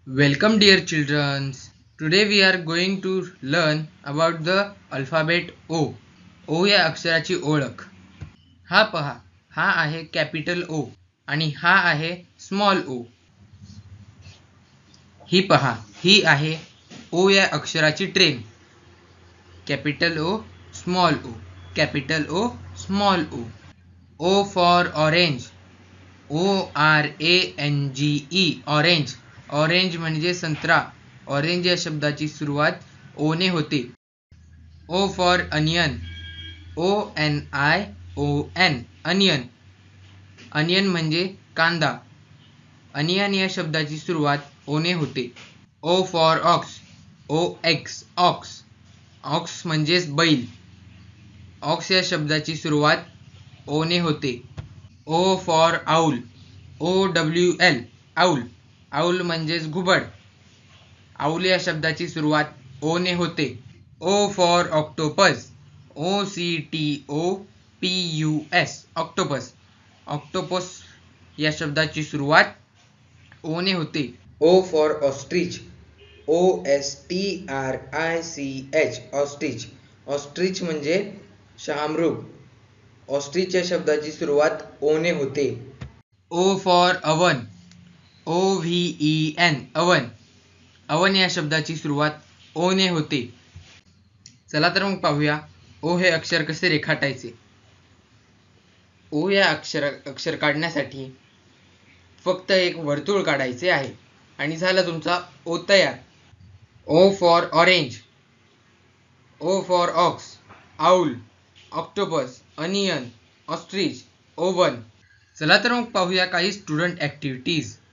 Welcome, dear children. Today we are going to learn about the alphabet O. O या अक्षराची ओळख. हा पहा, हा आहे कॅपिटल ओ आणि हा आहे स्मॉल ओ. ही पहा, ही आहे ओ या अक्षराची train. Capital O, small O, capital O, small O. O for orange. ORANGE orange. Orange म्हणजे संत्रा. ऑरेंज या शब्दाची सुरुवात ओ ने होते. O for onion. ONION onion. Onion म्हणजे कांदा. अनियन या शब्दाची सुरुवात ओ ने होते. O for ox. OX ox. Ox म्हणजेच बैल. ऑक्स या शब्दाची सुरुवात ओ ने होते. O for owl. OWL owl. Owl म्हणजेच घुबड. आऊल या शब्दाची सुरुवात ओ ने होते. O for octopus. OCTOPUS octopus. Octopus या शब्दाची सुरुवात ओ ने होते. O for ostrich. OSTRICH ostrich. Ostrich म्हणजे शहामृग. ऑस्ट्रिच या शब्दाची सुरुवात ओ ने होते. O for oven. OVEN oven. Oven या शब्दाची सुरुवात ओ ने होते. चला तर मग पाहूया ओ हे अक्षर कसे रेखाटायचे. ओ या अक्षर काढण्यासाठी फक्त एक वर्तुळ काढायचे आहे आणि झाला तुमचा ओ तयार. O for orange. O for ox. Owl, octopus, onion, ostrich, oven. चला तर मग पाहूया काही स्टुडंट ॲक्टिव्हिटीज.